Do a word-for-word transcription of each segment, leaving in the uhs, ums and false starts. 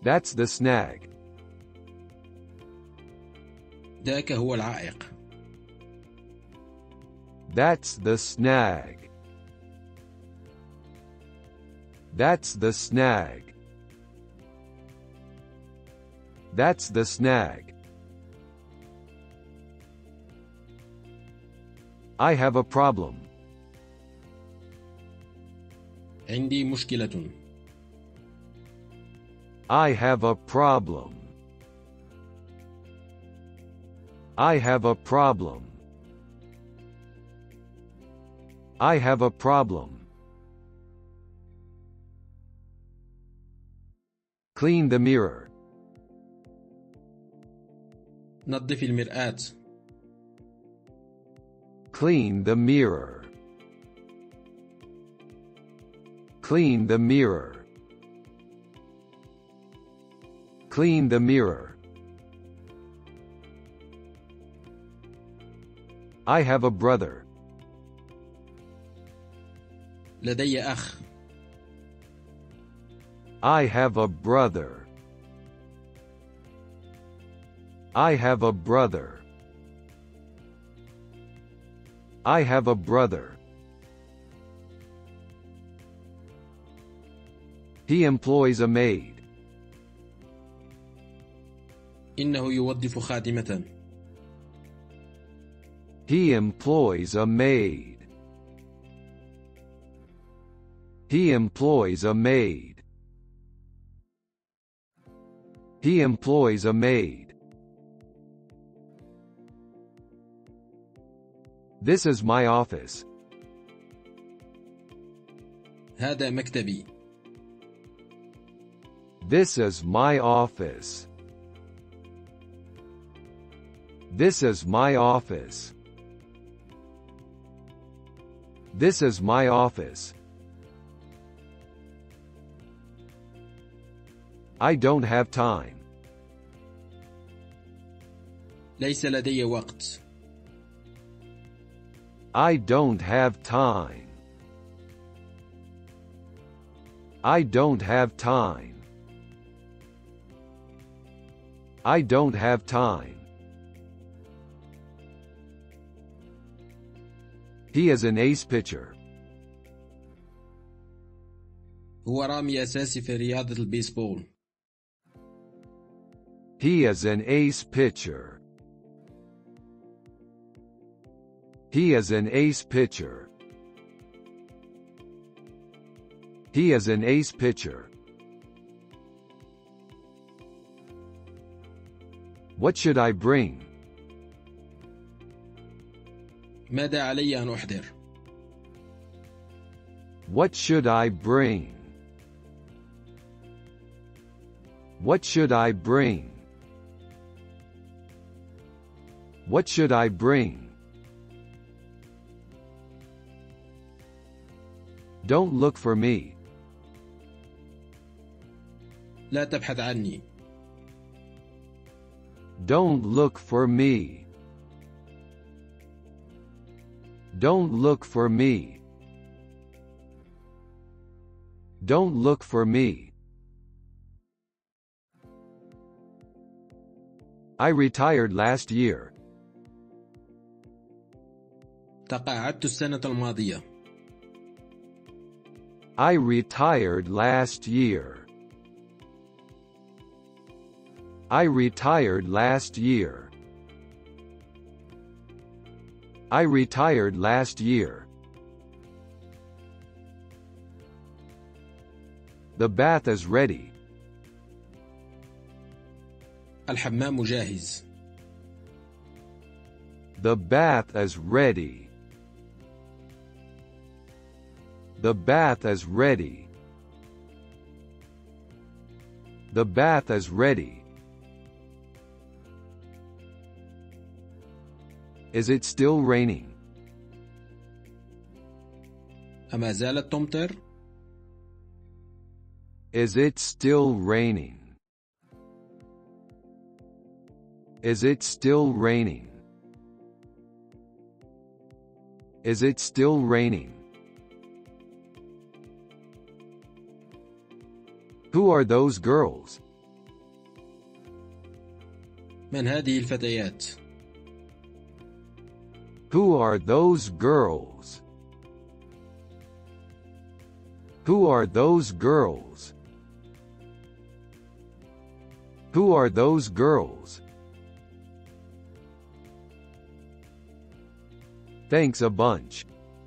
That's the snag. ذاك هو العائق. That's the snag. That's the snag. That's the snag. I have a problem. عندي مشكلة. I have a problem. I have a problem. I have a problem. Clean the mirror. نظف المرآة. Clean the mirror. Clean the mirror. Clean the mirror. I have a brother. لدي أخ. I have a brother. I have a brother. I have a brother. He employs a maid. إنه يوظف خادمة. He employs a maid. He employs a maid. He employs a maid. This is my office. هذا مكتبي. This is my office. This is my office. This is my office. I don't have time. ليس لدي وقت. I don't have time. I don't have time. I don't have time. He is an ace pitcher. هو رامي أساسي في رياضة البيسبول. He is an ace pitcher. He is an ace pitcher. He is an ace pitcher. What should I bring? ماذا علي أن أحضر؟ What should I bring? What should I bring? What should I bring? Don't look for me. لا تبحث عني. Don't look for me. Don't look for me. Don't look for me. I retired last year. تقاعدت السنة الماضية. I retired last year. I retired last year. I retired last year. The bath is ready. الحمام جاهز. The bath is ready. The bath is ready. The bath is ready. Is it still raining? أما زالت تمطر؟ Is it still raining? Is it still raining? Is it still raining? Who are those girls? من هذه الفتيات؟ Who are those girls? Who are those girls? Who are those girls? Thanks a bunch.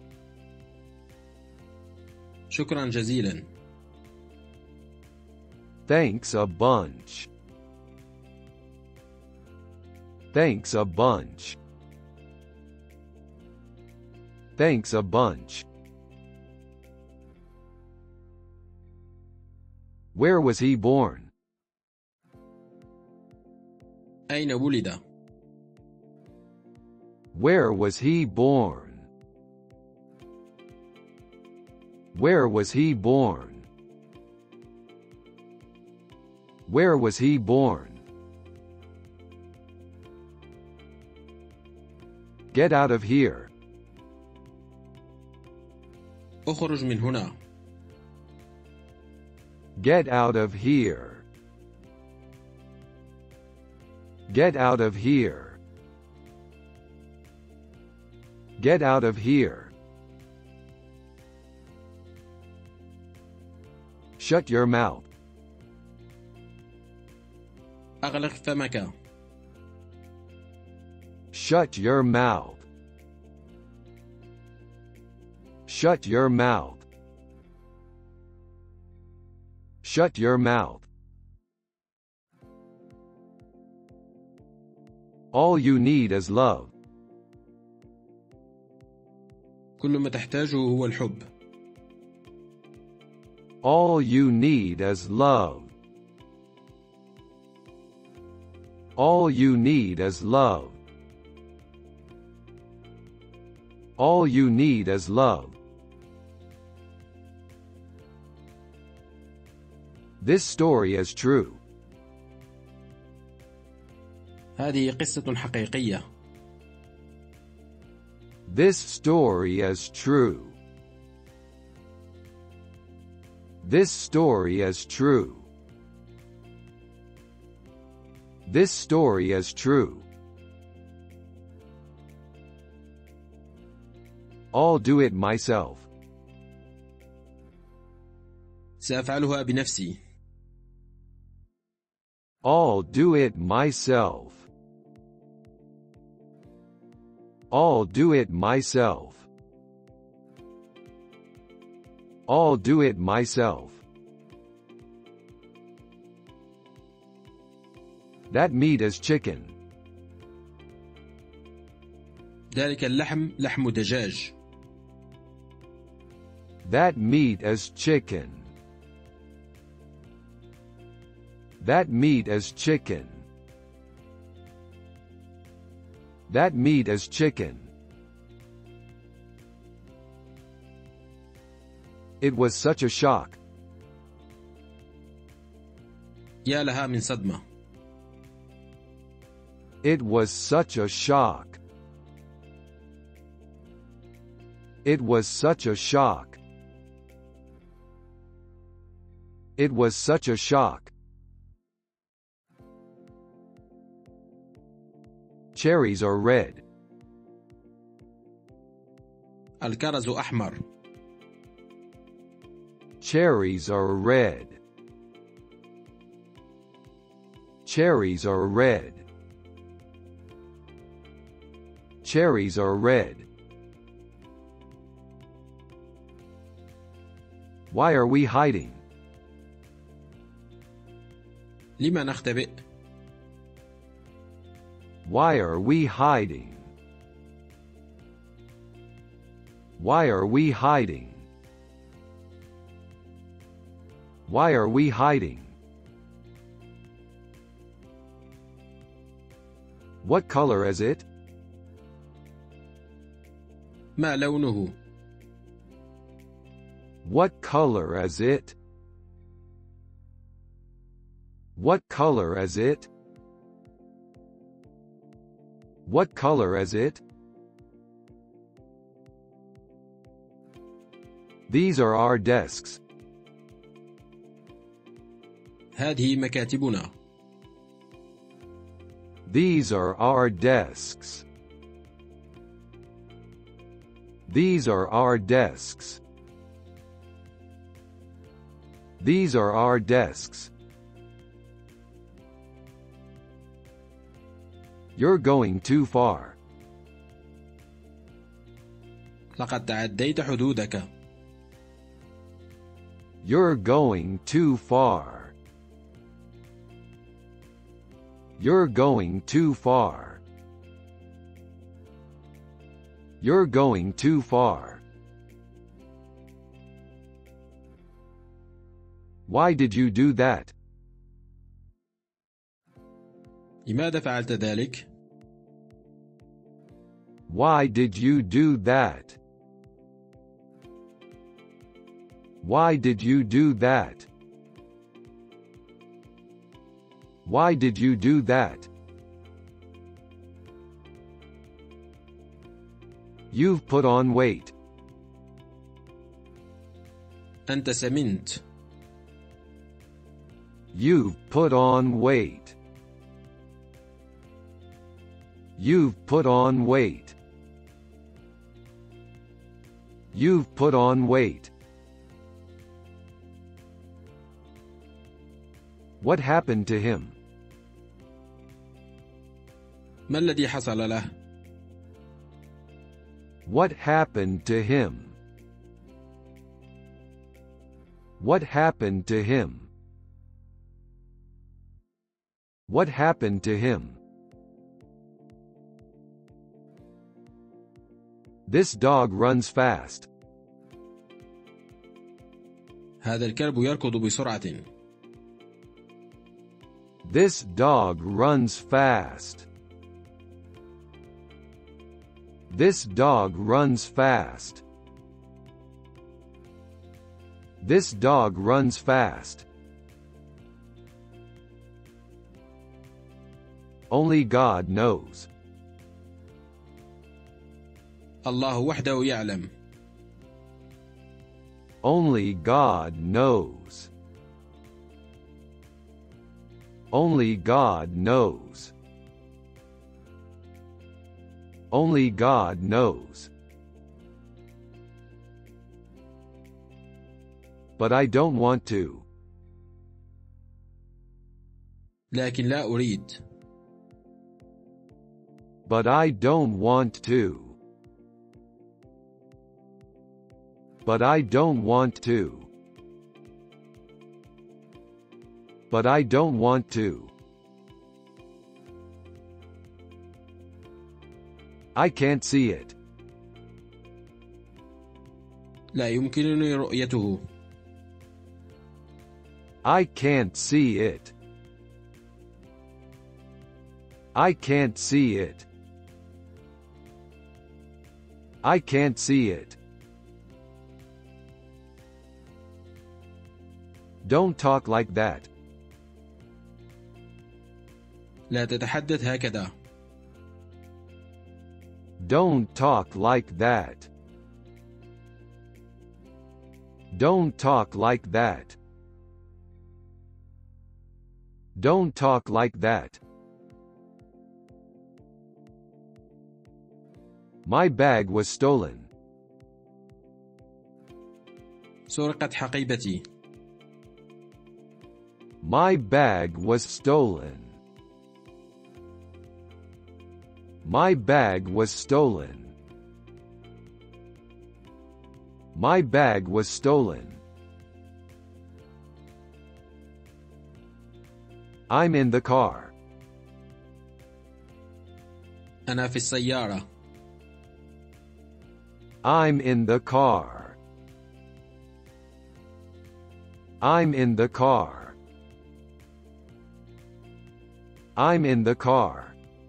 شكرا جزيلا. Thanks a bunch. Thanks a bunch. Thanks a bunch. Where was he born? أين ولد؟ Where was he born? Where was he born? Where was he born? Get out of here. اخرج من هنا. Get out of here. Get out of here. Get out of here. Shut your mouth. أغلق فمك. Shut your mouth. Shut your mouth. Shut your mouth. All you need is love. كل ما تحتاجه هو الحب. All you need is love. All you need is love. All you need is love. This story is true. هذه قصة حقيقية. This story is true. This story is true. This story is true. I'll do it myself. سأفعلها بنفسي. I'll do it myself. I'll do it myself. I'll do it myself. That meat is chicken. ذلك اللحم لحم دجاج. That meat is chicken. That meat is chicken. That meat is chicken. It was such a shock. يا لها من صدمة. It was such a shock. It was such a shock. It was such a shock. Cherries are red. الكرز أحمر. Cherries are red. Cherries are red. Cherries are red. Why are we hiding? لما نختبئ؟ Why are we hiding? Why are we hiding? Why are we hiding? What color is it? ما لونه؟ What color is it? What color is it? What color is it? These are our desks. هذه مكاتبنا. These are our desks. These are our desks. These are our desks. You're going too far. لقد تعديت حدودك. You're going too far. You're going too far. You're going too far. Why did you do that? لماذا فعلت ذلك؟ Why did you do that? Why did you do that? Why did you do that? You've put on weight. أنت سمنت. You've put on weight. You've put on weight. You've put on weight. What happened to him? ما الذي حصل له؟ What happened to him? What happened to him? What happened to him? This dog runs fast. هذا الكلب يركض بسرعة. This dog runs fast. This dog runs fast. This dog runs fast. Only God knows. الله وحده يعلم. Only God knows. Only God knows. Only God knows. But I don't want to. لكن لا أريد. But I don't want to. But I don't want to. But I don't want to. I can't see it. لا يمكنني رؤيته. I can't see it. I can't see it. I can't see it. Don't talk like that. لا تتحدث هكذا. Don't talk like that. Don't talk like that. Don't talk like that. My bag was stolen. سرقت حقيبتي. My bag was stolen. My bag was stolen. My bag was stolen. I'm in the car. أنا في السيارة. I'm in the car. I'm in the car. I'm in the car.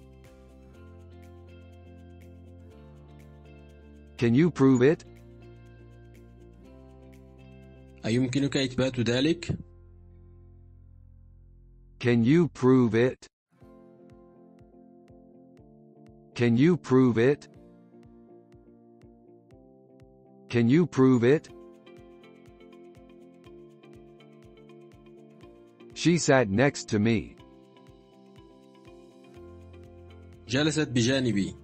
Can you prove it? أيمكنك إثبات ذلك؟ Can you prove it? Can you prove it? Can you prove it? She sat next to me. جلست بجانبي.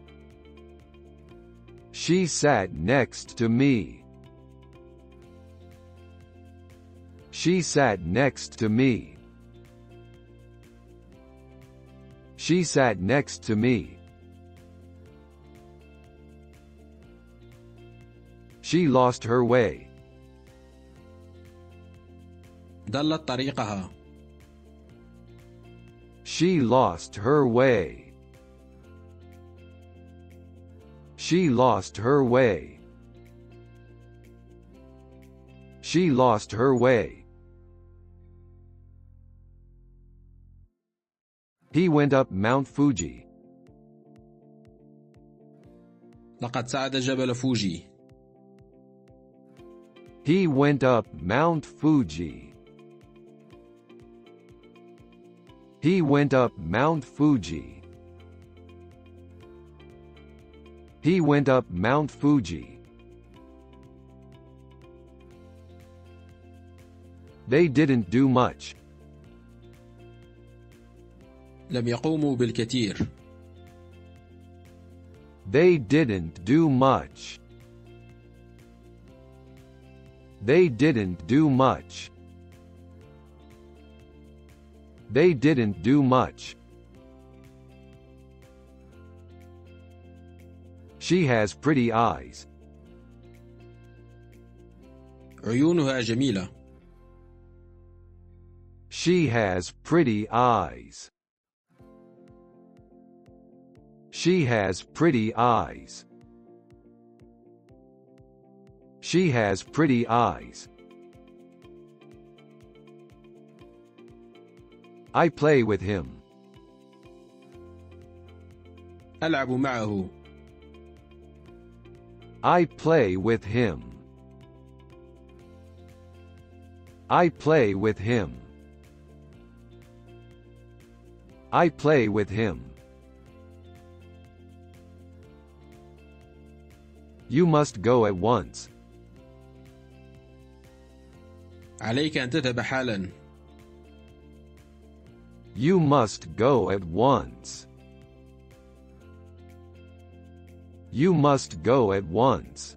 She sat next to me. She sat next to me. She sat next to me. She lost her way. ضلت طريقها. She lost her way. She lost her way. She lost her way. He went up Mount Fuji. لقد صعد جبل فوجي. He went up Mount Fuji. He went up Mount Fuji. He went up Mount Fuji. They didn't do much. لم يقوموا بالكثير. They didn't do much. They didn't do much. They didn't do much. She has pretty eyes. عيونها جميلة. She has pretty eyes. She has pretty eyes. She has pretty eyes. I play with him. ألعب معه. I play with him. I play with him. I play with him. You must go at once. عليك أن تذهب حالا. You must go at once. You must go at once.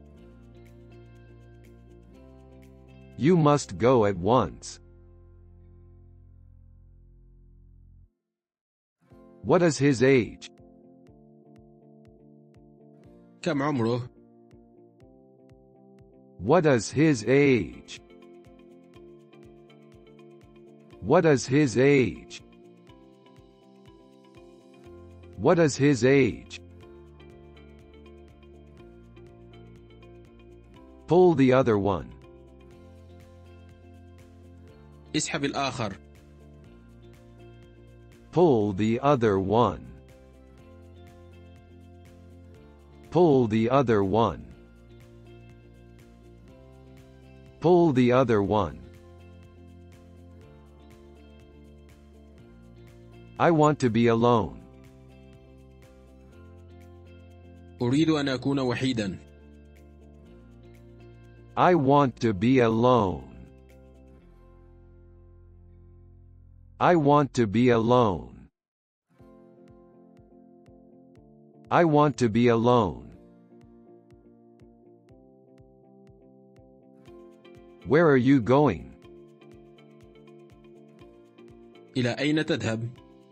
You must go at once. What is his age? كم عمره؟ What is his age? What is his age? What is his age? Pull the other one. اسحب الآخر. Pull the other one. Pull the other one. Pull the other one. I want to be alone. أريد أن أكون وحيدا. I want to be alone. I want to be alone. I want to be alone. Where are you going? إلى أين تذهب؟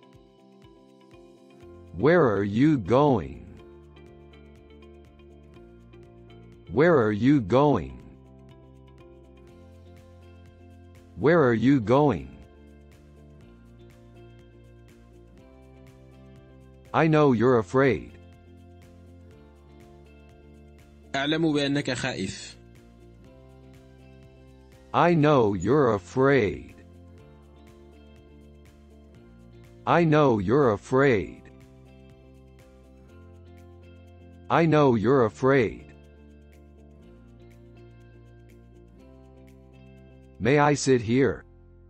Where are you going? Where are you going? Where are you going? I know you're afraid. أعلم بأنك خائف. I know you're afraid. I know you're afraid. I know you're afraid. May I sit here?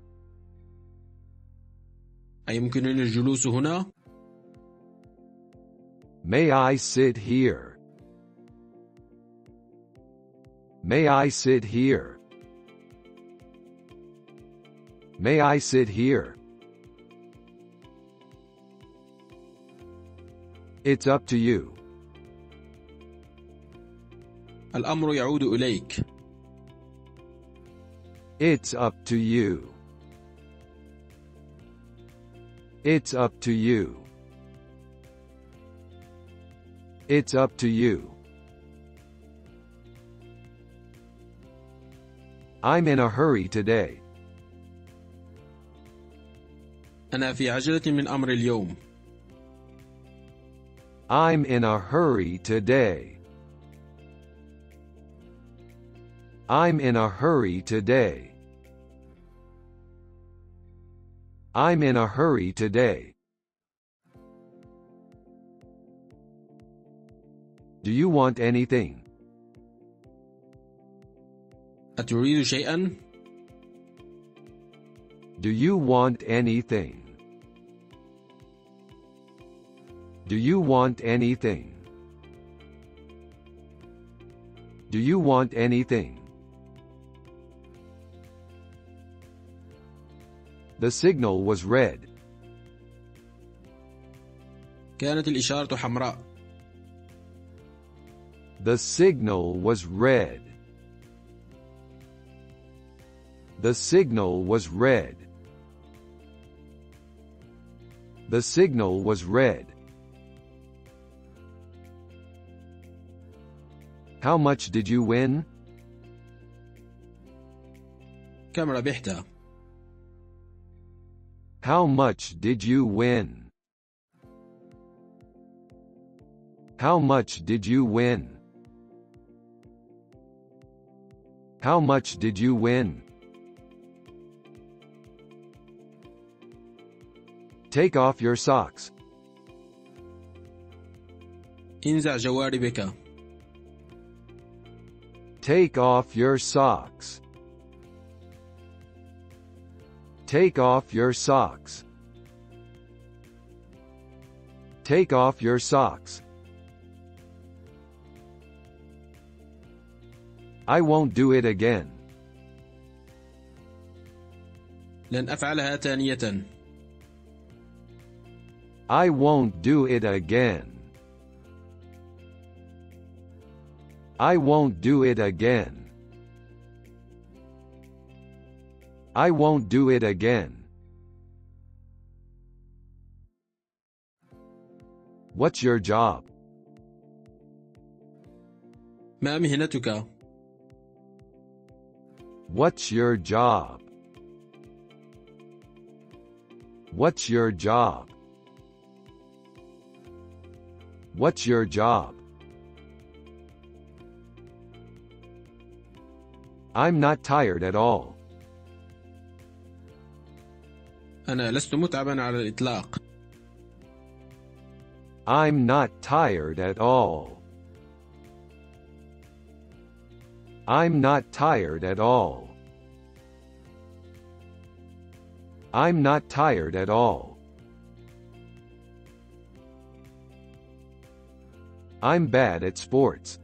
أيمكنني الجلوس هنا؟ May I sit here? May I sit here? May I sit here? It's up to you. الأمر يعود إليك. It's up to you. It's up to you. It's up to you. I'm in a hurry today. أنا في عجلة من أمر اليوم. I'm in a hurry today. I'm in a hurry today. I'm in a hurry today. Do you want anything? أتريد شيئا؟ Do you want anything? Do you want anything? Do you want anything? The signal was red. كانت الإشارة حمراء. The signal was red. The signal was red. The signal was red. How much did you win? كم ربحت؟ How much did you win? How much did you win? How much did you win? Take off your socks. انزع جواربك. Take off your socks. Take off your socks. Take off your socks. I won't do it again. لن أفعلها ثانية. I won't do it again. I won't do it again. I won't do it again. What's your job? ما مهنتك؟ What's your job? What's your job? What's your job? I'm not tired at all. أنا لست متعبا على الإطلاق. I'm not tired at all. I'm not tired at all. I'm not tired at all. I'm bad at sports.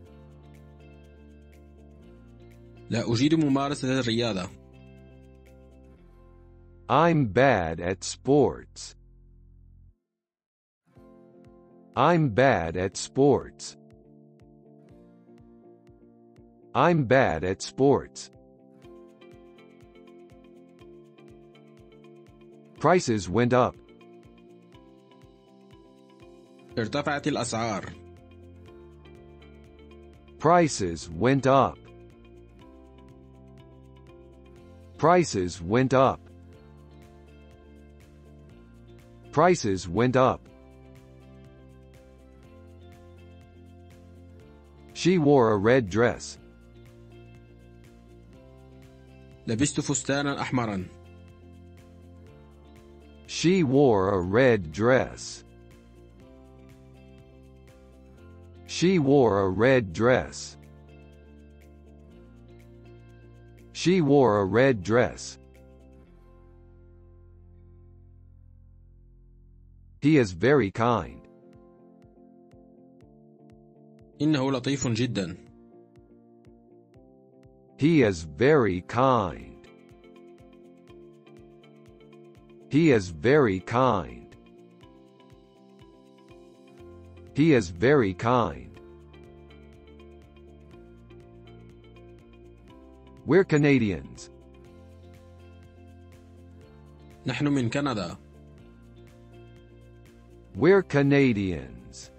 لا أجيد ممارسة الرياضة. I'm bad at sports. I'm bad at sports. I'm bad at sports. Prices went up. ارتفعت الأسعار. Prices went up. Prices went up. Prices went up. She wore a red dress. لبست فستانا أحمرا. She wore a red dress. She wore a red dress. She wore a red dress. He is very kind. إنه لطيف جدا. He is very kind. He is very kind. He is very kind. We're Canadians. نحن من كندا. We're Canadians.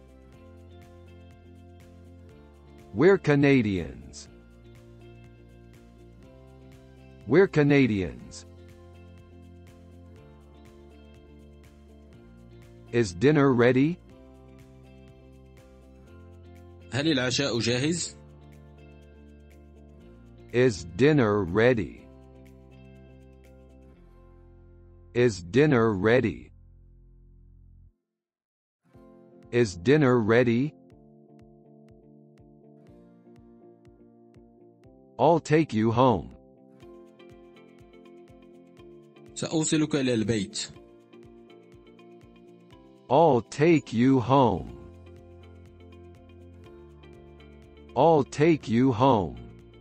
We're Canadians. We're Canadians. Is dinner ready? هل العشاء جاهز؟ Is dinner ready? Is dinner ready? Is dinner ready? I'll take you home. سأوصلك إلى البيت. I'll take you home. I'll take you home.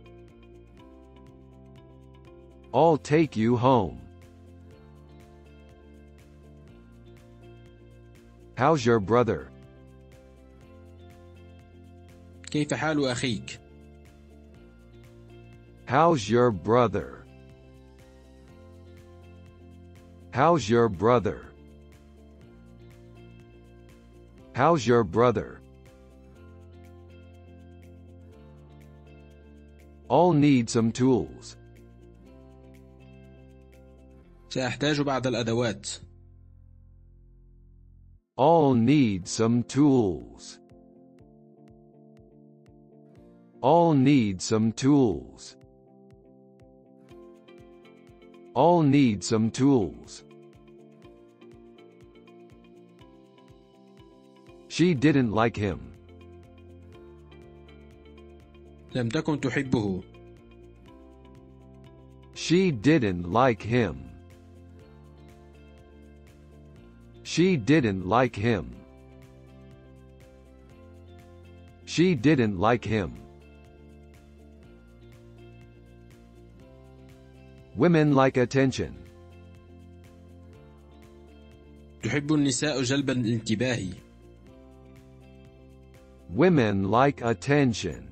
I'll take you home. How's your brother? كيف حال أخيك؟ How's your brother? How's your brother? How's your brother? I'll need some tools. سأحتاج بعض الأدوات. I'll need some tools. I'll need some tools. I'll need some tools. She didn't like him. لم تكن تحبه. She didn't like him. She didn't like him. She didn't like him. Women like attention. تحب النساء جلب الانتباه. Women like attention.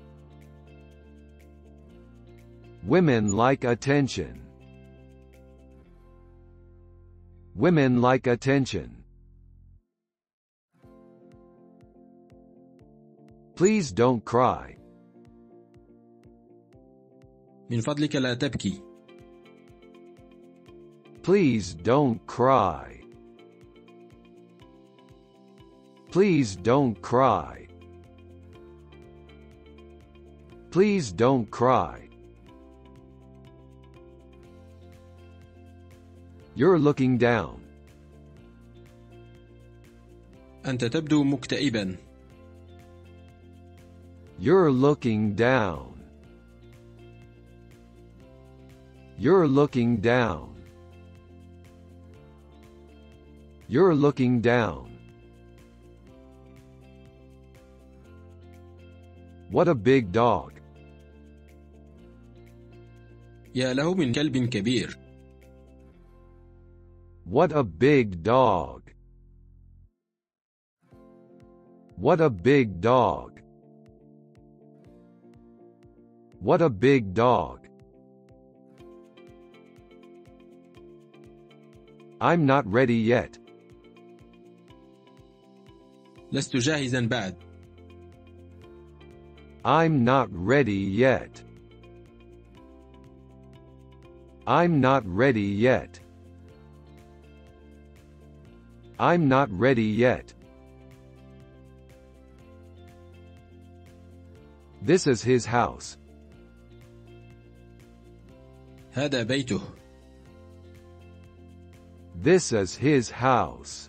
Women like attention. Women like attention. Please don't cry. من فضلك لا تبكي. Please don't cry. Please don't cry. Please don't cry. You're looking down. أنت تبدو مكتئبا. You're looking down. You're looking down. You're looking down. What a big dog. يا له من كلب كبير. What a big dog. What a big dog. What a big dog. I'm not ready yet. لست جاهزا بعد. I'm not ready yet. I'm not ready yet. I'm not ready yet. This is his house. هذا بيته. This is his house.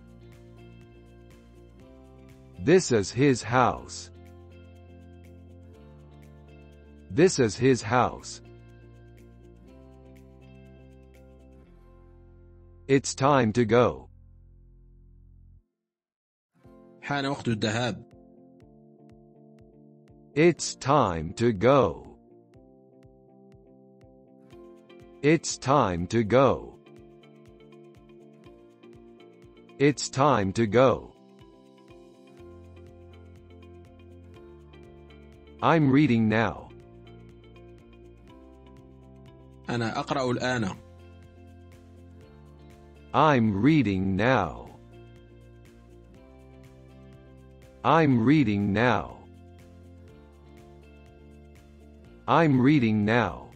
This is his house. This is his house. It's time to go. حان وقت الذهاب. It's time to go. It's time to go. It's time to go. I'm reading now. أنا أقرأ الآن. I'm reading now. I'm reading now. I'm reading now.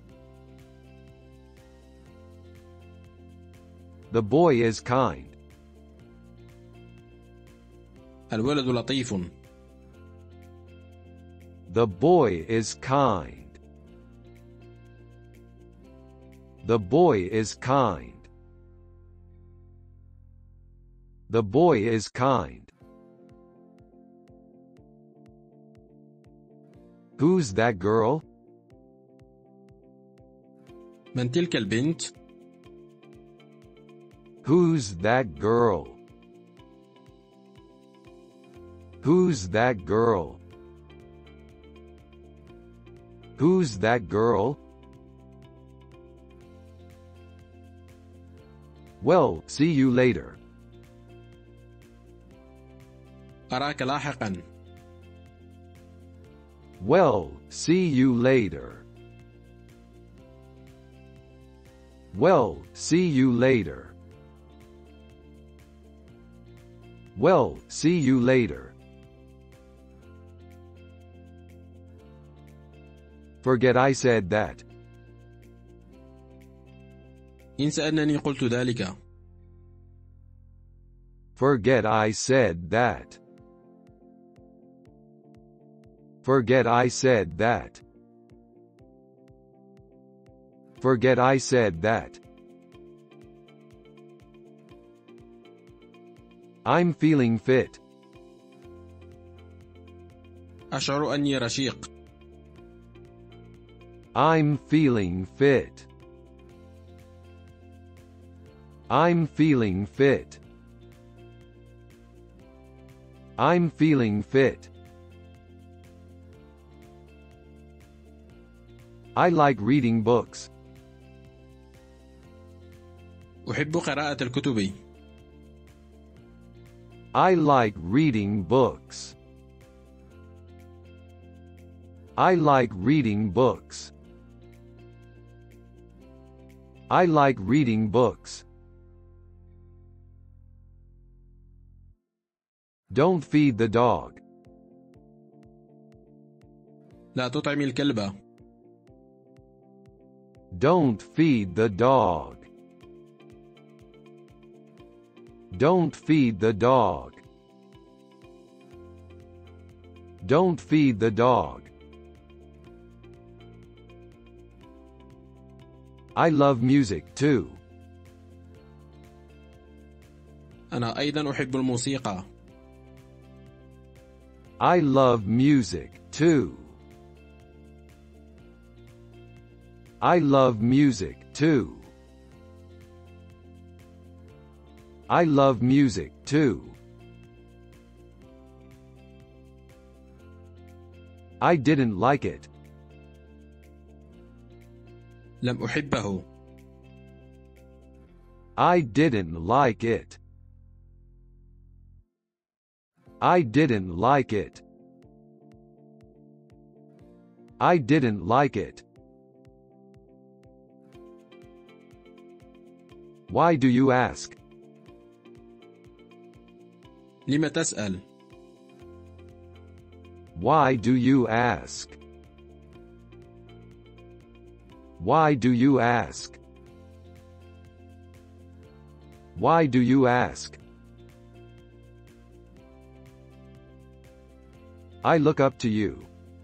The boy is kind. الولد لطيف. The boy is kind. The boy is kind. The boy is kind. Who's that girl? من تلك البنت؟ Who's that girl? Who's that girl? Who's that girl? Well, see you later. أراك لاحقا. Well, see you later. Well, see you later. Well, see you later. Forget I said that. انسى أنني قلت ذلك. Forget I said that. Forget I said that. Forget I said that. I'm feeling fit. أشعر أني رشيق. I'm feeling fit. I'm feeling fit. I'm feeling fit. I like reading books. أحب قراءة الكتب. I like reading books. I like reading books. I like reading books. Don't feed the dog. لا تطعم الكلب. Don't feed the dog. Don't feed the dog. Don't feed the dog. I love music too. أنا أيضا أحب الموسيقى. I love music too. I love music too. I love music too. I didn't like it. لم أحبه. I didn't like it. I didn't like it. I didn't like it. Why do you ask? لم تسأل؟ Why do you ask? Why do you ask? Why do you ask? I look up to you.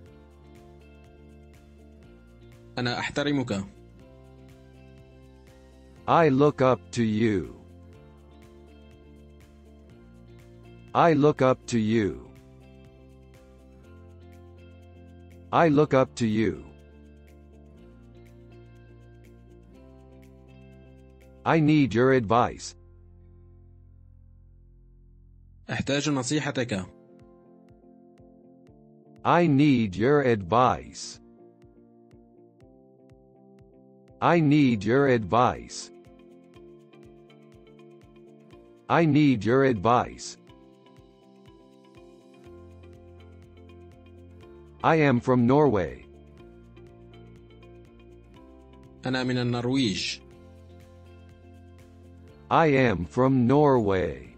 أنا أحترمك. I look up to you. I look up to you. I look up to you. I need your advice. أحتاج نصيحتك. I need your advice. I need your advice. I need your advice. I am from Norway. أنا من النرويج. I am from Norway.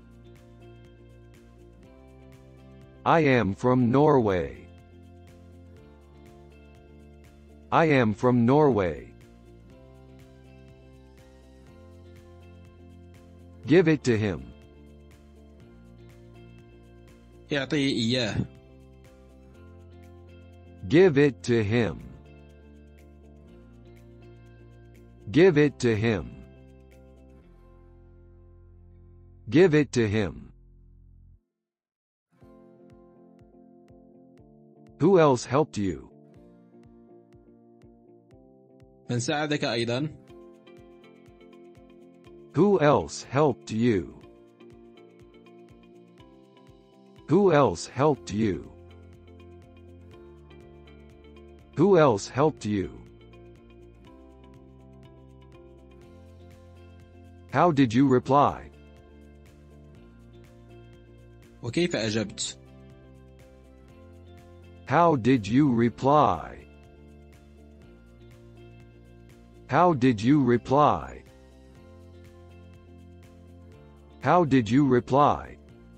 I am from Norway. I am from Norway. Give it to him. اعطيه إياه. Give it to him. Give it to him. Give it to him. Who else helped you? من ساعدك أيضا؟ Who else helped you? Who else helped you? Who else helped you? How did you reply? وكيف أجبت؟ How did you reply? How did you reply? How did you reply?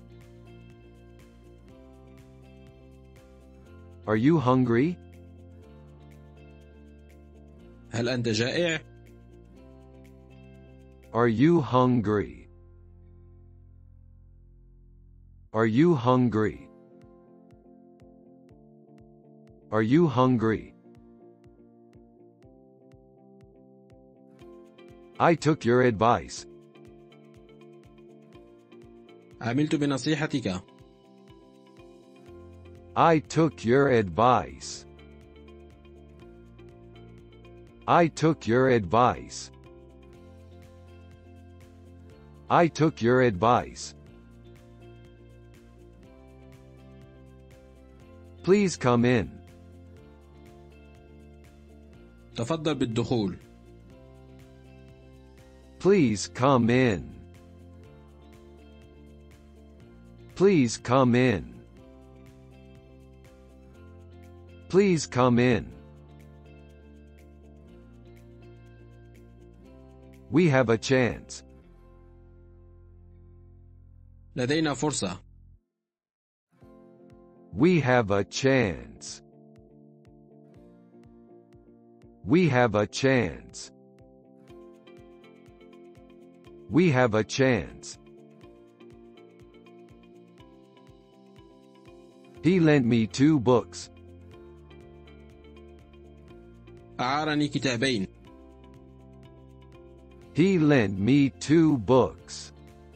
Are you hungry? هل أنت جائع؟ Are you hungry? Are you hungry? Are you hungry? I took your advice. عملت بنصيحتك. I took your advice. I took your advice. I took your advice. Please come in. تفضل بالدخول. Please come in. Please come in. Please come in. We have a chance. لدينا فرصة. We have a chance. We have a chance. We have a chance. He lent me two books. أعارني كتابين. He lent me two books.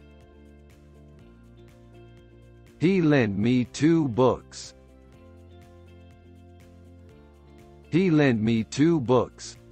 He lent me two books. He lent me two books.